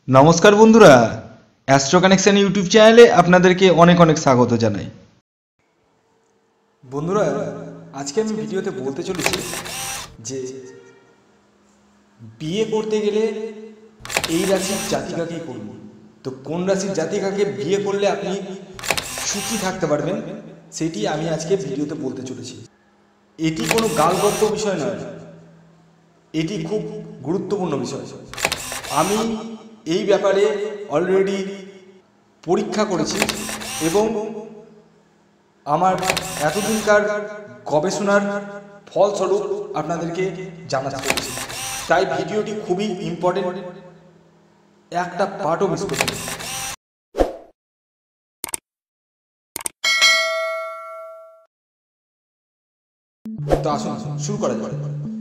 নমস্কার বন্ধুরা, astro connection YouTube চ্যানেলে আপনাদেরকে অনেক অনেক স্বাগত জানাই। বন্ধুরা, আজকে আমি ভিডিওতে বলতে চলেছি যে বিয়ে করতে গেলে এই রাশির জাতিকাকেই করব। তো কোন রাশির জাতিকাকে বিয়ে করলে আপনি সুখী থাকতে পারবেন সেটি আমি আজকে ভিডিওতে বলতে চলেছি। এটি কোনো গালগপ্প বিষয় নয়, এটি খুব গুরুত্বপূর্ণ বিষয়। আমি এই ব্যাপারে অলরেডি পরীক্ষা করেছি এবং আমার এতদিনকার গবেষণার ফলস্বরূপ আপনাদেরকে জানাতে চলেছি। তাই ভিডিওটি খুবই ইম্পর্টেন্ট, একটা পার্টও মিস করবেন না। তো আসুন শুরু করা যাক।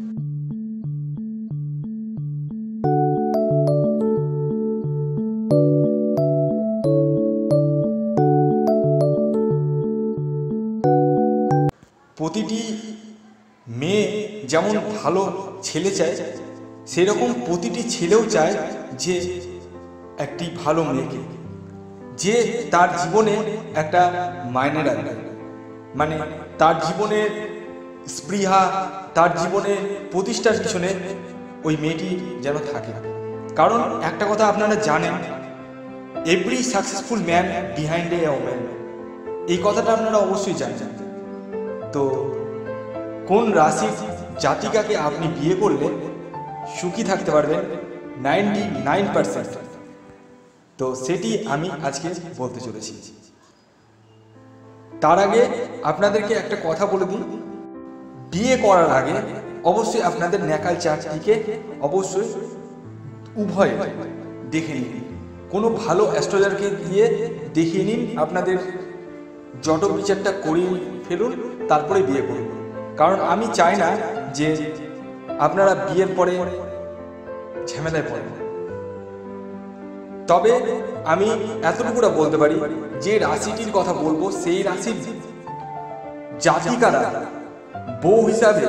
প্রতিটি মেয়ে যেমন ভালো ছেলে চায়, সেরকম প্রতিটি ছেলেও চায় যে একটি ভালো মেয়েকে, যে তার জীবনে একটা মাইনে রাখবে, মানে তার জীবনে স্পৃহা, তার জীবনে প্রতিষ্ঠার পিছনে ওই মেয়েটি যেন থাকে। কারণ একটা কথা আপনারা জানেন, every successful man behind a woman, এই কথাটা আপনারা অবশ্যই জানেন। তো কোন রাশির জাতিকাকে আপনি বিয়ে করলে সুখী থাকতে পারবেন 99%, তো সেটি আমি আজকে বলতে চলেছি। তার আগে আপনাদেরকে একটা কথা বলে দিই, বিয়ে করার আগে অবশ্যই আপনাদের ন্যাকাল চার্টটিকে অবশ্যই উভয় দেখে নিন। কোনো ভালো অ্যাস্ট্রোলজারকে দিয়ে দেখিয়ে নিন, আপনাদের জটক বিচারটা করিয়ে ফেলুন, তারপরে বিয়ে করুন। কারণ আমি চাই না যে আপনারা বিয়ের পরে ঝামেলায় পড়েন। তবে আমি এতটুকুটা বলতে পারি, যে রাশিটির কথা বলবো সেই রাশির জাতিকারা বউ হিসাবে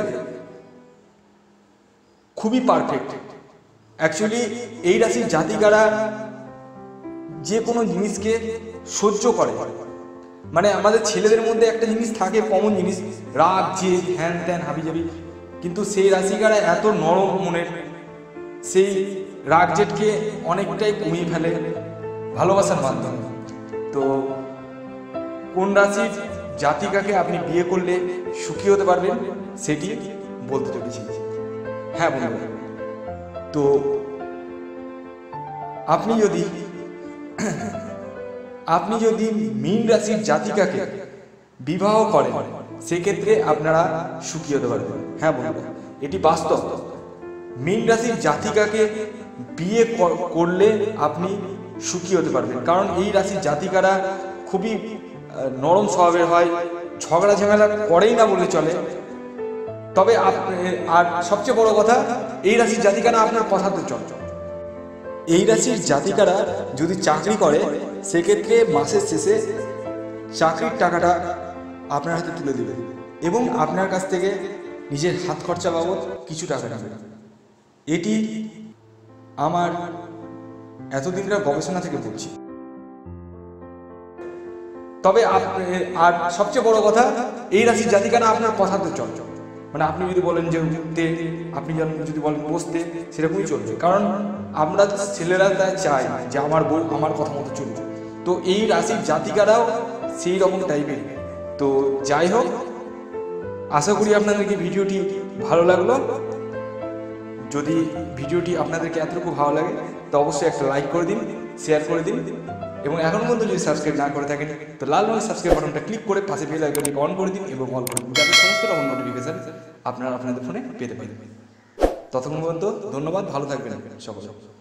খুবই পারফেক্ট। অ্যাকচুয়ালি এই রাশির জাতিকারা যে কোনো জিনিসকে সহ্য করে। মানে আমাদের ছেলেদের মধ্যে একটা জিনিস থাকে, কমন জিনিস, রাগ, জেদ, হ্যান ত্যান হাবিজাবি, কিন্তু সেই রাশিকারা এত নরম মনের, সেই রাগ জেদকে অনেকটাই কমিয়ে ফেলে ভালোবাসার মাধ্যমে। তো কোন রাশির জাতিকাকে আপনি বিয়ে করলে সুখী হতে পারবেন সেটি বলতে চলেছি। হ্যাঁ বন্ধুরা, তো আপনি যদি মীন রাশির জাতিকাকে বিবাহ করেন সেক্ষেত্রে আপনারা সুখী হতে পারবেন। হ্যাঁ বন্ধুরা, এটি বাস্তব। মীন রাশির জাতিকাকে বিয়ে করলে আপনি সুখী হতে পারবেন, কারণ এই রাশির জাতিকারা খুবই নরম স্বভাবের হয়, ঝগড়া ঝামেলা করেই না বলে চলে। তবে আর সবচেয়ে বড় কথা, এই রাশির জাতিকারা আপনার কথাতে চলে। এই রাশির জাতিকারা যদি চাকরি করে সেক্ষেত্রে মাসের শেষে চাকরির টাকাটা আপনার হাতে তুলে দেবে এবং আপনার কাছ থেকে নিজের হাত খরচা বাবদ কিছু টাকা নেবে। এটি আমার এতদিনকার গবেষণা থেকে বলছি। তবে আর সবচেয়ে বড় কথা, এই রাশির জাতিকারা আপনার কথাতে চলে। মানে আপনি যদি বলেন যে উঠতে, আপনি যদি বলেন বসতে, সেরকমই চলবে। কারণ আমরা ছেলেরা তাই চাই যে আমার বউ আমার কথা মতো চলবে। তো এই রাশির জাতিকারাও সেই রকম টাইপের। তো যাই হোক, আশা করি আপনাদেরকে ভিডিওটি ভালো লাগলো। যদি ভিডিওটি আপনাদেরকে এতটুকু ভালো লাগে তো অবশ্যই একটা লাইক করে দিন, শেয়ার করে দিন, এবং এখন পর্যন্ত যদি সাবস্ক্রাইব না করে থাকেন তো লাল রঙের সাবস্ক্রাইব বাটনটা ক্লিক করে পাশে বেল আইকনটি অন করে দিন এবং অল করে দিন, যাতে সমস্ত রকম নোটিফিকেশন আপনারা আপনাদের ফোনে পেতে পারেন। ততক্ষণ পর্যন্ত ধন্যবাদ, ভালো থাকবেন সকলে।